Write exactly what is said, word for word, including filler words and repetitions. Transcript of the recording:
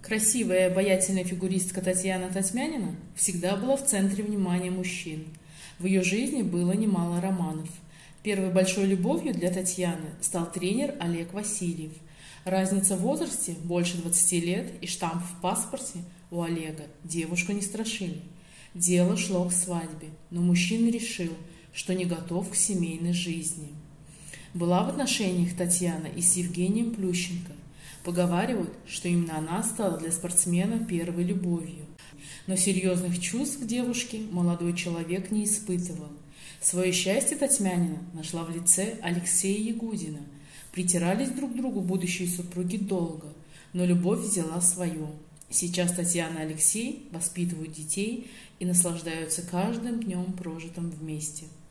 Красивая и обаятельная фигуристка Татьяна Татьмянина всегда была в центре внимания мужчин. В ее жизни было немало романов. Первой большой любовью для Татьяны стал тренер Олег Васильев. Разница в возрасте больше двадцати лет и штамп в паспорте у Олега девушку не страшили. Дело шло к свадьбе, но мужчина решил, что не готов к семейной жизни. Была в отношениях Татьяна и с Евгением Плющенко. Поговаривают, что именно она стала для спортсмена первой любовью. Но серьезных чувств к девушке молодой человек не испытывал. Свое счастье Татьмянина нашла в лице Алексея Ягудина. Притирались друг к другу будущие супруги долго, но любовь взяла свое. Сейчас Татьяна и Алексей воспитывают детей и наслаждаются каждым днем, прожитым вместе.